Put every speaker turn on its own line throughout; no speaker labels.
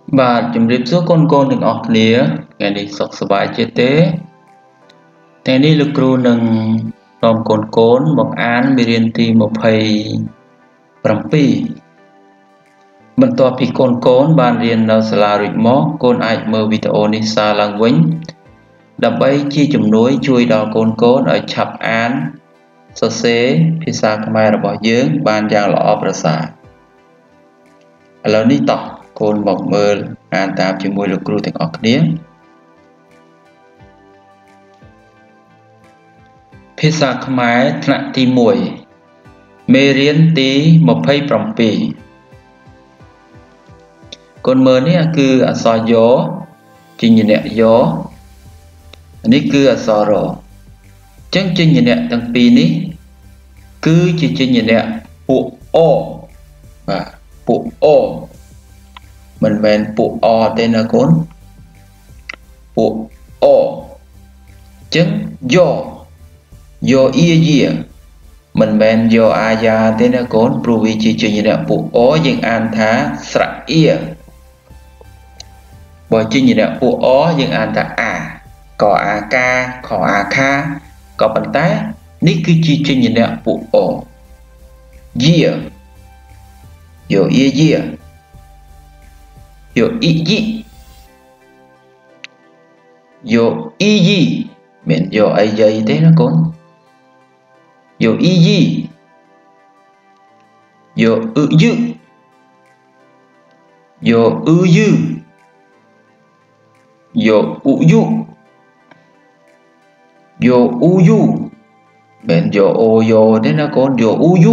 បាទជំរាបសួរកូនទាំងអស់គ្នាថ្ងៃនេះសុខសប្បាយជាទេថ្ងៃនេះលោកគ្រូនឹងនាំកូនមកអានមេរៀនទី27បន្ទាប់ពីកូនបានរៀននៅសាលារួចមកកូនអាចមើលវីដេអូនេះសារឡើងវិញដើម្បីជាជំនួយជួយដល់កូនឲ្យឆាប់អានសរសេរភាសាខ្មែររបស់យើងបានយ៉ាងល្អប្រសើរឥឡូវនេះតោះកូនមកមើលអានតាមជាមួយលោកគ្រូទាំងអស់គ្នាភាសាខ្មែរថ្នាក់ទី1មេរៀនទី27កូនមើលនេះគឺអក្សរយោចិញ្ញៈយោនេះគឺអក្សររចឹងចិញ្ញៈទាំងពីរនេះគឺជាចិញ្ញៈពួកអបាទពួកអមិនមែនពួកអទេណាកូនពួកអចឹងយោអ៊ីយាមិនមែនយោអាយ៉ាទេណាកូនព្រោះវាជាចិញ្ញៈពួកអយើងអានថាស្រៈអ៊ីបើចិញ្ញៈពួកអយើងអានថាអាកអាកាខអាខាក៏ប៉ុន្តែនេះគឺជាចិញ្ញៈពួកអយាយោអ៊ីយាយោអ៊ីយីយោអ៊ីយីមិនយោអីយាយទេណាកូនយោអ៊ីយីយោអ៊ឺយឺយោអ៊ឺយឺយោអ៊ូយូយោអ៊ូយូមិនយោអូយោទេណាកូនយោអ៊ូយូ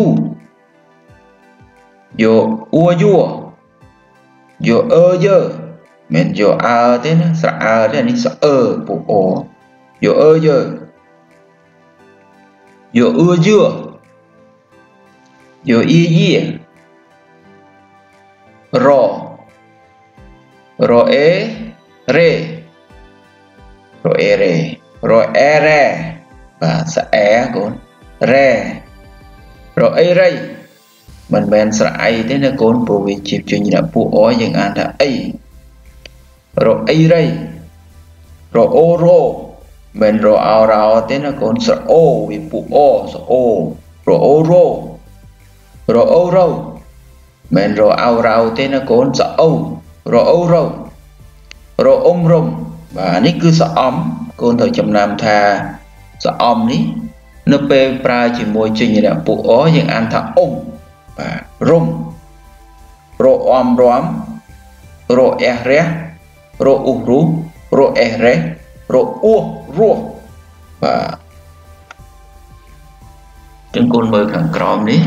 យោអ៊ូយូយោអឺយើមិនយោអើទេណាស្រៈអើទេនេះស្រៈអឺពួកអយោអឺយើយោអ៊ឺយឺយោអ៊ីយីរអេរេរអេរេរអេរ៉េបាទស្អែកូនរ៉េរអីរ៉ៃមិនមែនស្រៈអីទេណាកូនព្រោះវាជាចិញ្ញៈពួកអយើងអានថាអីរអីរ៉ៃរអូរោមិនរអោរោទេណាកូនស្រអូវាពួកអស្រអូរអូរោរអូរោមិនរអោរោទេណាកូនស្រអូរអូរោរអ៊ំរុំបាទនេះគឺស្រអំកូនត្រូវចំណាំថាស្រអំនេះនៅពេលប្រើជាមួយចិញ្ញៈពួកអយើងអានថាអ៊ំបាទរុំរអមរំរអេះរះរអ៊ូរុរអេះរេះរអ៊ូរោះបាទចឹងកូនមើលខាងក្រោមនេះ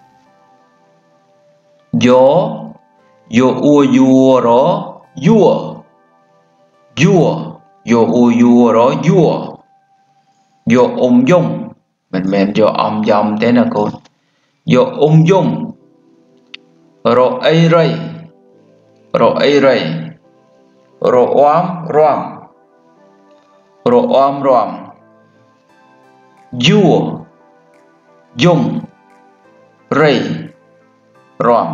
យោអ៊ូយូរយួយោអ៊ូយូរយួយោអ៊ំយំមិនមែនយោអំយំទេណាកូនយោអ៊ំយំរអីរៃរអអមរំរអមរំយួយំរៃរំ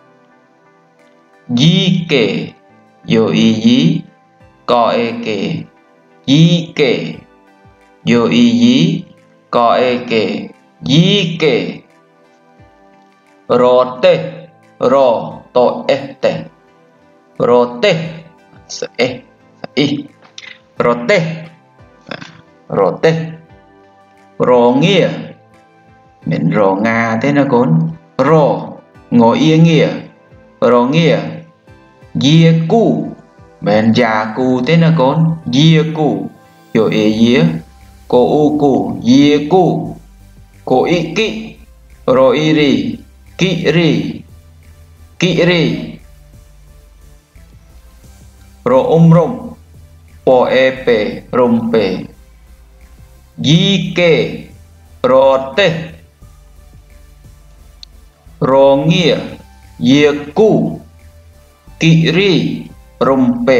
យីកេយោអ៊ីយីកអេកេយីកេយោអ៊ីយីកអេកេយីកេរតេរតអេតេរតេស្អេអ៊ីរតេរតេរងាមិនរងាទេណាកូនរងអ៊ីងារងាយាគូមិនយ៉ាគូទេណាកូនយាគូយោអេយាកូអ៊ូគូយាគូកូអ៊ីគីរអ៊ីរីគិរីរអ៊ំរុំពអេពេរុំពេយីកេរតេរងាយាគូគិរីរុំពេ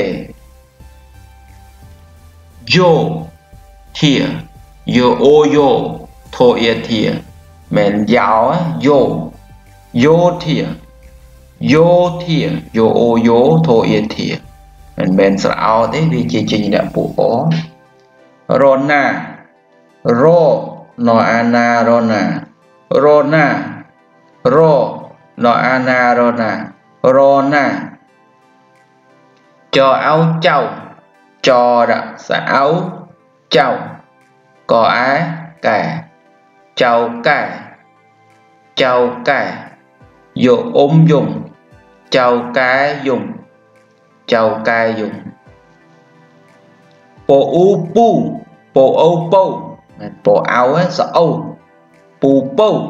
យោធាយោអូយោធោអេធាមិនយ៉ាវយោយោធា vô thìa vô ô vô thô yên thìa mình sẽ áo thế vì chỉ trình đã phụ ó rona ro no ana rona rona ro no ana rona rona cho áo châu cho đã sẽ áo châu có á cải châu cải vô dùng châu cái dùng bộ u pu bộ âu bâu bộ áo ấy sợ âu pu bâu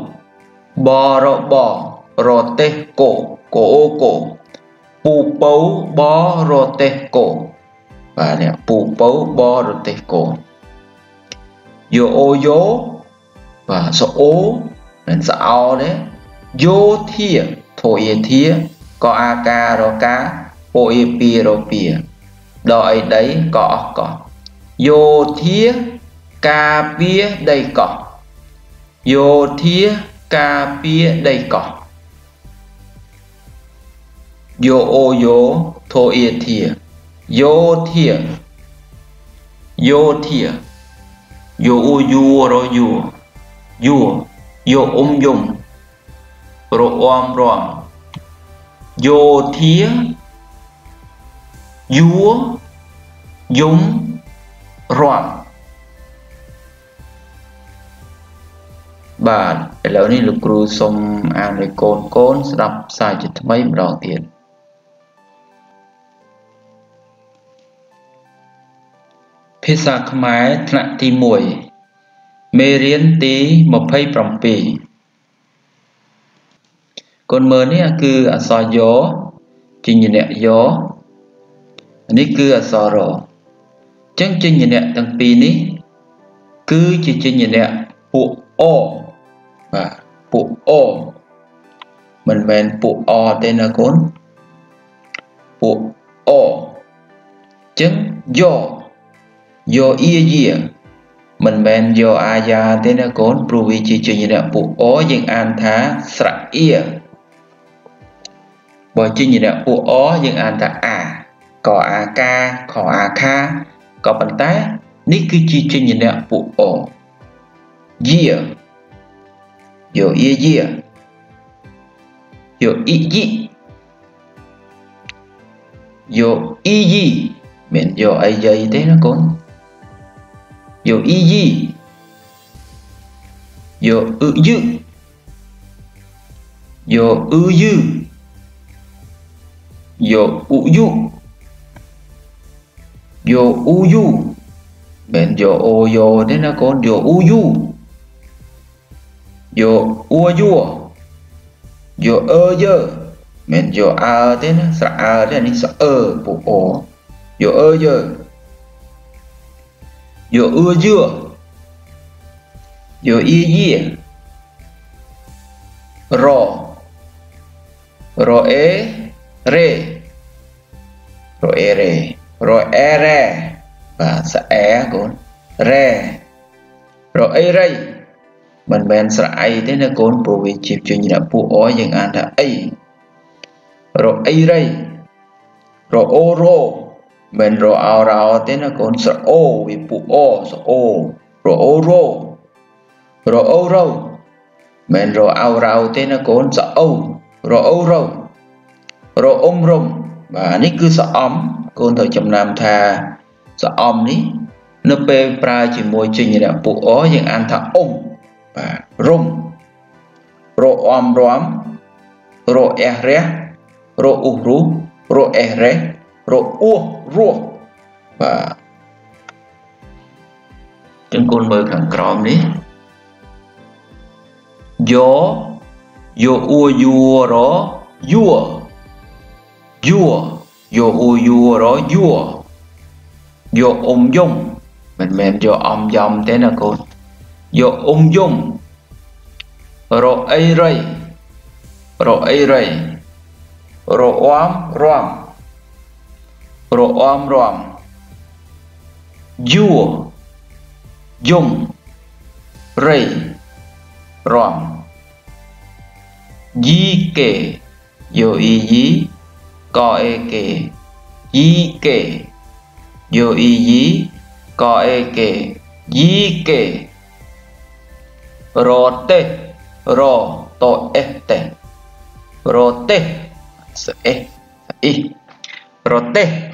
bò rô tê cổ pu bấu bó rô tê cổ và nè pu bấu bó rô tê cổ vô ô dố và sợ ố mình sợ ao đấy vô thia thổ yên thia có a ca rô cá bộ yên pi rô pia đòi đấy có vô thia ca bia đây có vô thia ca bia đây có vô ô vô thô yên thia vô ô vô rồi vô dùng rồi rom vô thia vúa dùng rom bà lâu này lục cừu xông ăn với côn đập sai chữ mấy đầu tiênភាសាខ្មែរថ្នាក់ទី1មេរៀនទី27កូនមើលនេះគឺអក្សរយោចិញ្ញនៈយោនេះគឺអក្សររអញ្ចឹងចិញ្ញនៈទាំងពីរនេះគឺជាចិញ្ញនៈពួកអបាទពួកអមិនមែនពួកអទេណាកូនពួកអអញ្ចឹងយោអ៊ីយាមិនមែនយោអាយ៉ាទេណាកូនព្រោះវាជាចិញ្ញនៈពួកអយើងអានថាស្រៈអ៊ីបើចិញ្ញនៈពួកអយើងអានថាអាកអាកាខអាខាក៏ប៉ុន្តែនេះគឺជាចិញ្ញនៈពួកអយាយោអ៊ីយាយោអ៊ីយីយោអ៊ីយីមិនយោអីយាយទេណាកូនយោអ៊ីយីយោអ៊ឺយឺយោអ៊ឺយឺយោអ៊ូយូយោអ៊ូយូមិនយោអូយោទេណាកូនយោអ៊ូយូយោអ៊ូយូយោអឺយើមិនយោអើទេណាស្រៈអើទេនេះស្រៈអឺពូអូយោអឺយើយោអ៊ឺយឺយោអ៊ីយីរអេរេបាទស្អែកូនរេរអីរៃមិនមែនស្រៈអីទេណាកូនព្រោះវាជាចិញ្ញនៈពួកអយើងអានថាអីរអីរៃរអូរោមិនរអោរោទេណាកូនស្រៈអូវាពួកអស្រៈអូរអូរោរអូរោមិនរអោរោទេណាកូនស្រៈអូរអូរោរអ៊ំរំបាទនេះគឺស្រៈអំកូនត្រូវចំណាំថាស្រៈអំនេះនៅពេលប្រើជាមួយចិញ្ញនៈពួកអយើងអានថាអ៊ំបាទរំរអមរំរអះរះរអ៊ុរុរអះរះរអ៊ូរស់បាទចឹងកូនមើលខាងក្រោមនេះយោអ៊ូយូរយួយោអ៊ូយូរយួយោអ៊ំយំមិនមែនយោអំយំទេណាកូនយោអ៊ំយំរអីរៃរអអមរំរអមរំយួយំរៃរំយីកេ yo y yi ko e ke yi ke yo y yi ko e ke yi ke ro te ro to este ro te se e i ro te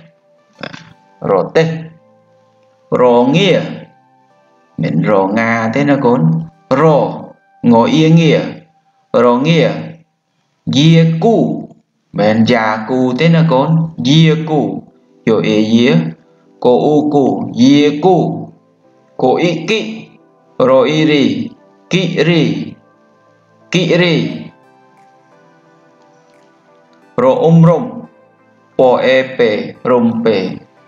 ro nghĩa mình ro nga thế nó cốn ro ngồi yên nghĩa ro nghĩa dìa cu mình già cu thế nó cốn dìa cu yo e dìa cô u cu dìa cu cô y kỵ ro y ri kỵ ri ro rom po e pe rom pe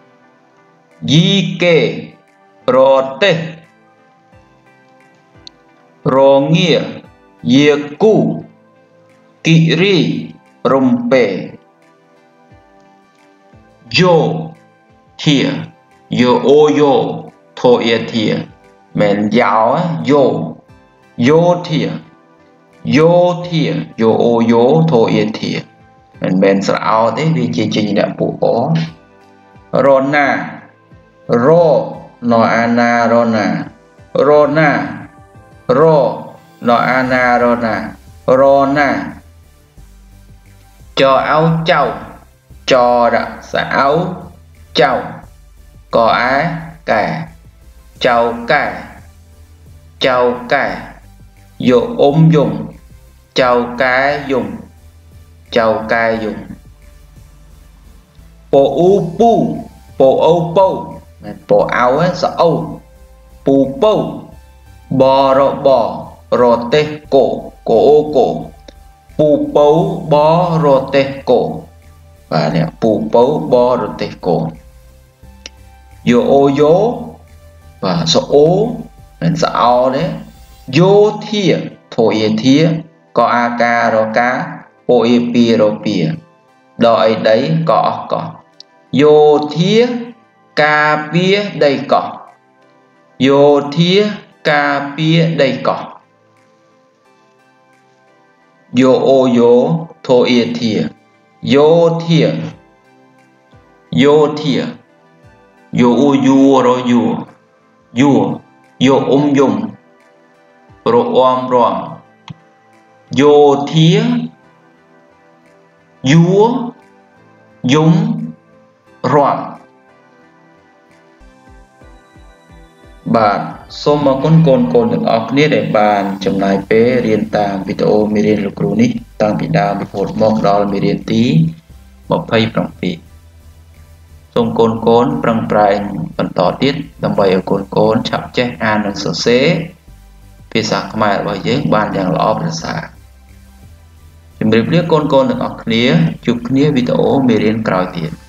yi ke ro te ro nghĩa dìa cu kỵ ri rom pe yo thìa yo ô yo thô ye thìa men giáo yo thìa yo ô yo thô ye thìa men sao thế vì chỉ trình đã phụ có rona ro no ana rona ro no ana rona cho áo châu cho đã sẽ áo châu có á cả châu cả dụ dùng châu cái dùng bộ u pu bộ âu po bộ áo ấy sợ âu pu po bò rô tê cổ pu po bò rô tê cổ và nè pu po bò rô tê cổ yo và số ô mình sợ ao đấy yo thia thôi ye thia có a ca ro cá o e pi ro pia đợi đấy có yo thia ca pia đây có yo thia ca pia đây có yo o yo thôi ye thia yo o yu ro yu yo dùng ro rom yo thia yu dùng rom bạn số mà con được học nét để bạn chấm lại bé riêng tàng video mi riêng lục rú ní tàng bị đào bị phốt mọc đó mi riêng tí một phay bằng vị xong con bằng prai phần tỏ tiết đâm bày ở con chạm chết an đang sở xế phía xa không ai bởi giấy ban dạng là ốp là xa chúng mình biết con được học nế chụp nế video mi riêng còi tiền